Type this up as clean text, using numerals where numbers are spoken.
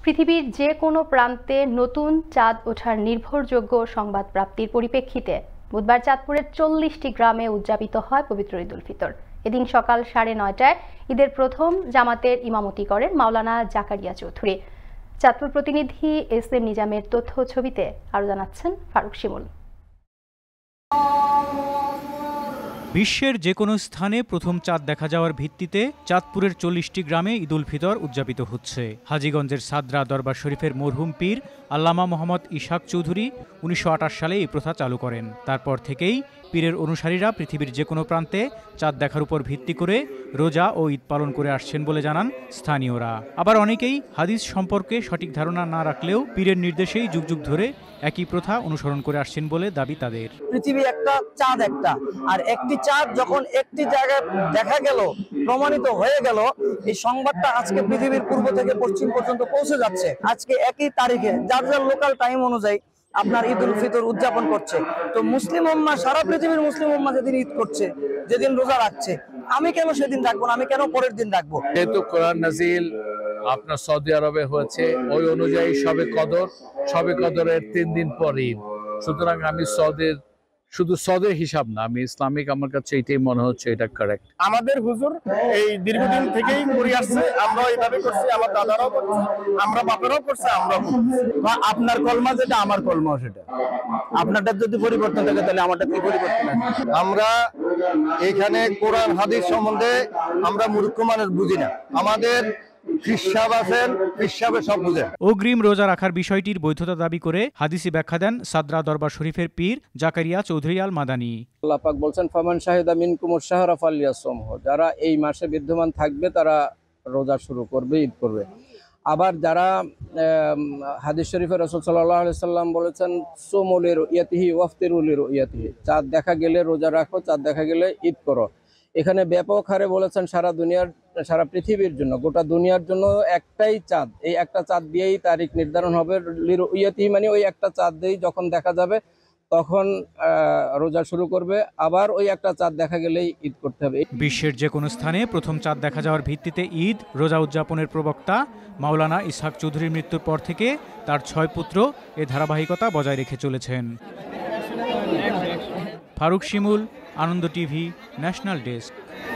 পৃথিবীর যে কোনো প্রান্তে নতুন চাঁদ ওঠার নির্ভরযোগ্য সংবাদ প্রাপ্তির পরিপ্রেক্ষিতে বুধবার চাঁদপুরের 40টি গ্রামে উদযাপিত হয় পবিত্র ঈদ উল ফিতর। এদিন সকাল 9:30টায় ঈদের প্রথম জামাতের ইমামতি করেন মাওলানা জাকারিয়া চৌধুরী। চাঁদপুর প্রতিনিধি SM নিজামের তথ্য ছবিতে আরো জানাচ্ছেন ফারুক শিমুল। বিশ্বের যে কোনো স্থানে প্রথম চাঁদ দেখা যাওয়ার ভিত্তিতে চাঁদপুরের 40টি গ্রামে ঈদ উল ফিতর উদযাপিত হচ্ছে। হাজীগঞ্জের সাদরা দরবার শরীফের মরহুম পীর আল্লামা মোহাম্মদ ইসহাক চৌধুরী 1928 সালে এই প্রথা চালু করেন। তারপর থেকেই পীরের অনুসারীরা পৃথিবীর যে কোনো প্রান্তে চাঁদ দেখার উপর ভিত্তি করে রোজা ও ঈদ পালন করে আসছেন বলে জানান স্থানীয়রা। আবার অনেকেই হাদিস সম্পর্কে সঠিক ধারণা না রাখলেও পীরের নির্দেশেই যুগ যুগ ধরে একই প্রথা অনুসরণ করে আসছেন বলে দাবি তাদের। পৃথিবী একটা, চাঁদ একটা, আর একটি চাঁদ যখন একটি জায়গায় দেখা গেল, প্রমাণিত হয়ে গেল, এই সংবাদটা আজকে পৃথিবীর পূর্ব থেকে পশ্চিম পর্যন্ত পৌঁছে যাচ্ছে। আজকে একই তারিখে যার যার লোকাল টাইম অনুযায়ী আপনার ঈদ উল ফিতর উদযাপন করছে। তো মুসলিম উম্মাহ, সারা পৃথিবীর মুসলিম উম্মাহ যেদিন ঈদ করছে, যেদিন রোজা রাখছে, আমি কেন সেদিন রাখবো না? আমি কেন পরের দিন রাখবো? যেহেতু কোরআন নাজিল আপনার সৌদি আরবে হয়েছে, ওই অনুযায়ী সবে কদরের 3 দিন পর ঈদ। সুতরাং আমি শুধু সৌদের হিসাব না, আমি ইসলামিক, আমার কাছে এটাই মনে হচ্ছে এটা কারেক্ট। আমাদের হুজুর এই দীর্ঘদিন থেকেই করে আসছে, আমরা এইভাবে করছি, আমার দাদারাও করছে, আমরা বাপেরাও করছে, আমরা আপনার কলমা যেটা আমার কলমাও সেটা। আপনারটা যদি পরিবর্তন থাকে তাহলে আমারটা কি পরিবর্তন আছে? আমরা এখানে কোরআন হাদিস সম্বন্ধে আমরা মূর্খ মানুষ বুঝি না। আমাদের অগ্রিম রোজা রাখার বিষয়টির বৈধতা দাবি করে হাদিসে ব্যাখ্যা দেন সাদরা দরবার শরীফের পীর জাকারিয়া চৌধুরী আল মাদানী। আল্লাহ পাক বলছেন, ফামান শাহিদা মিনকুমুশ শাহরা ফালিয়াসমহু, যারা এই মাসে বিদ্যমান থাকবে তারা রোজা শুরু করবে, ঈদ করবে। আবার যারা হাদিস শরীফে রাসূল সাল্লাল্লাহু আলাইহি সাল্লাম বলেছেন, সুমু লিরুয়াতিহি ওয়াফতিরু লিরুয়াতিহি, চাঁদ দেখা গেলে রোজা রাখো, চাঁদ দেখা গেলে ঈদ করো। এখানে ব্যাপক হারে বলেছেন সারা পৃথিবীর জন্য, গোটা দুনিয়ার জন্য একটাই চাঁদ, এই একটা চাঁদ দিয়েই তারিখ নির্ধারণ হবে। লিরুয়াতিহি মানে ওই একটা চাঁদ দিয়েই যখন দেখা যাবে তখন রোজা শুরু করবে, আবার ওই একটা চাঁদ দেখা গেলেই ঈদ করতে হবে। বিশ্বের যে কোনো স্থানে প্রথম চাঁদ দেখা যাওয়ার ভিত্তিতে ঈদ রোজা উদযাপনের প্রবক্তা মাওলানা ইসহাক চৌধুরীর মৃত্যুর পর থেকে তার 6 পুত্র এ ধারাবাহিকতা বজায় রেখে চলেছেন। Faruk Shimul, Ananda TV, national desk.